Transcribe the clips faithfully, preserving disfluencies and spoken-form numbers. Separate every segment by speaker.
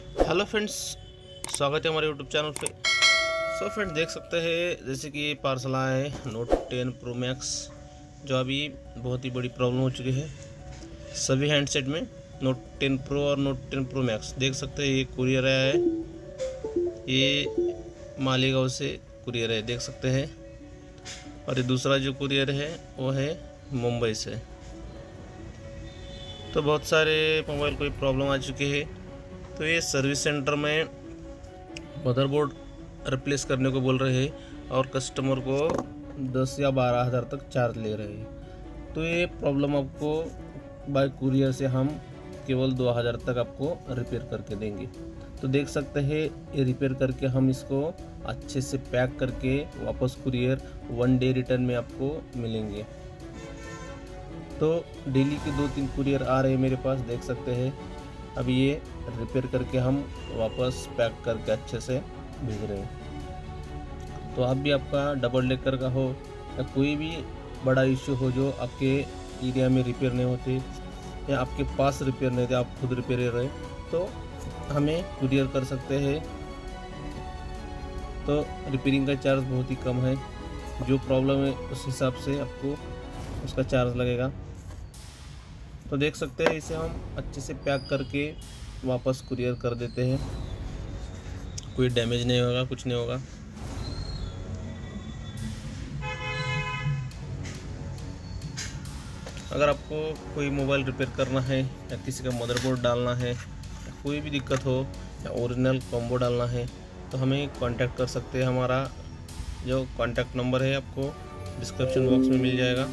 Speaker 1: Hello friends, स्वागत है हमारे यूट्यूब चैनल पे। सो फ्रेंड्स, देख सकते हैं जैसे कि ये पार्सल आया है नोट टेन प्रो मैक्स, जो अभी बहुत ही बड़ी प्रॉब्लम हो चुकी है सभी हैंडसेट में। नोट टेन प्रो और नोट टेन प्रो मैक्स देख सकते हैं, ये कुरियर आया है, ये मालेगांव से कुरियर है, देख सकते हैं। और ये दूसरा जो कुरियर है वो है मुंबई से। तो बहुत सारे मोबाइल को प्रॉब्लम आ चुकी है, तो ये सर्विस सेंटर में मदरबोर्ड रिप्लेस करने को बोल रहे हैं और कस्टमर को दस या बारह हज़ार तक चार्ज ले रहे हैं। तो ये प्रॉब्लम आपको बाय कुरियर से हम केवल दो हज़ार तक आपको रिपेयर करके देंगे। तो देख सकते हैं, ये रिपेयर करके हम इसको अच्छे से पैक करके वापस कुरियर वन डे रिटर्न में आपको मिलेंगे। तो डेली के दो तीन कुरियर आ रहे हैं मेरे पास, देख सकते हैं। अभी ये रिपेयर करके हम वापस पैक करके अच्छे से भेज रहे हैं। तो आप भी, आपका डबल डेकर का हो या कोई भी बड़ा इश्यू हो जो आपके एरिया में रिपेयर नहीं होते या आपके पास रिपेयर नहीं थे, आप खुद रिपेयर रहे, तो हमें कुरियर कर सकते हैं। तो रिपेयरिंग का चार्ज बहुत ही कम है, जो प्रॉब्लम है उस हिसाब से आपको उसका चार्ज लगेगा। तो देख सकते हैं, इसे हम अच्छे से पैक करके वापस कुरियर कर देते हैं, कोई डैमेज नहीं होगा, कुछ नहीं होगा। अगर आपको कोई मोबाइल रिपेयर करना है या किसी का मदरबोर्ड डालना है या कोई भी दिक्कत हो या ओरिजिनल कॉम्बो डालना है, तो हमें कांटेक्ट कर सकते हैं। हमारा जो कांटेक्ट नंबर है आपको डिस्क्रिप्शन बॉक्स में मिल जाएगा।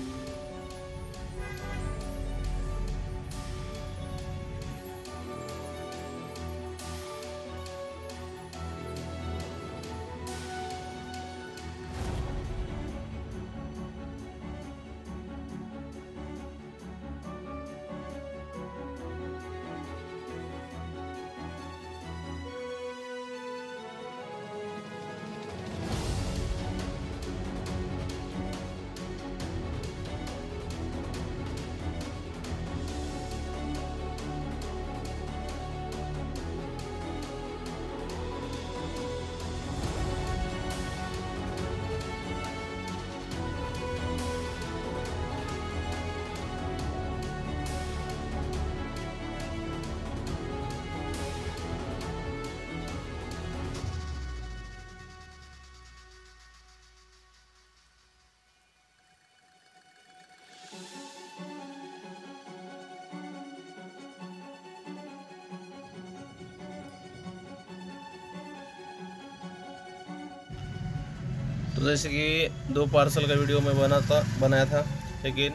Speaker 1: तो जैसे कि दो पार्सल का वीडियो मैं बना था बनाया था, लेकिन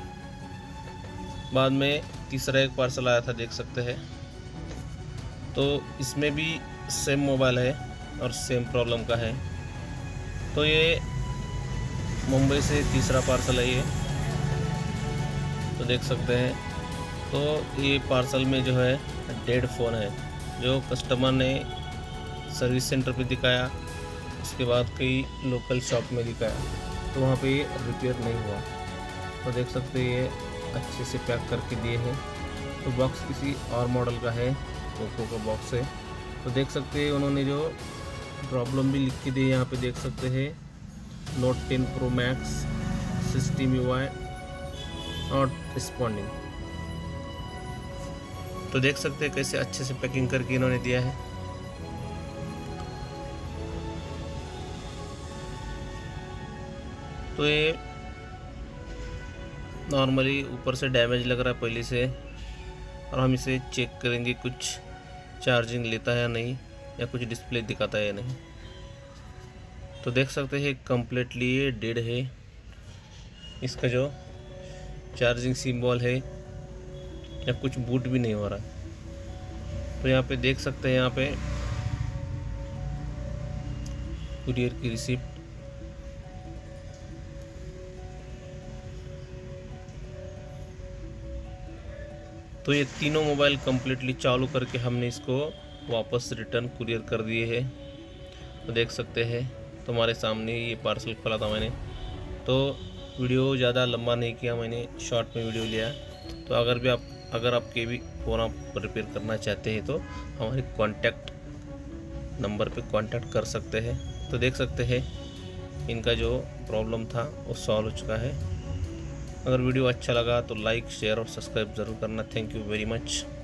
Speaker 1: बाद में तीसरा एक पार्सल आया था, देख सकते हैं। तो इसमें भी सेम मोबाइल है और सेम प्रॉब्लम का है। तो ये मुंबई से तीसरा पार्सल है ये, तो देख सकते हैं। तो ये पार्सल में जो है डेड फ़ोन है, जो कस्टमर ने सर्विस सेंटर पे दिखाया, उसके बाद कई लोकल शॉप में दिखाया, तो वहाँ पे रिपेयर नहीं हुआ। तो देख सकते हैं, ये अच्छे से पैक करके दिए हैं। तो बॉक्स किसी और मॉडल का है, ओप्पो का बॉक्स है। तो देख सकते हैं, उन्होंने जो प्रॉब्लम भी लिख के दी है यहाँ पे, देख सकते हैं, note ten pro max system U I not responding. तो देख सकते हैं कैसे अच्छे से पैकिंग करके इन्होंने दिया है। तो ये नॉर्मली ऊपर से डैमेज लग रहा है पहले से, और हम इसे चेक करेंगे कुछ चार्जिंग लेता है या नहीं, या कुछ डिस्प्ले दिखाता है या नहीं। तो देख सकते हैं कम्प्लीटली ये डेड है। इसका जो चार्जिंग सिंबल है या कुछ बूट भी नहीं हो रहा। तो यहाँ पे देख सकते हैं, यहाँ पे कुरियर की रिसिप्ट। तो ये तीनों मोबाइल कम्प्लीटली चालू करके हमने इसको वापस रिटर्न कुरियर कर दिए हैं। तो देख सकते हैं, तुम्हारे सामने ये पार्सल खोला था मैंने। तो वीडियो ज़्यादा लंबा नहीं किया मैंने, शॉर्ट में वीडियो लिया। तो अगर भी आप अगर आपके भी फ़ोन आप रिपेयर करना चाहते हैं तो हमारे कॉन्टैक्ट नंबर पे कांटेक्ट कर सकते हैं। तो देख सकते हैं इनका जो प्रॉब्लम था वो सॉल्व हो चुका है। अगर वीडियो अच्छा लगा तो लाइक शेयर और सब्सक्राइब ज़रूर करना। Thank you very much.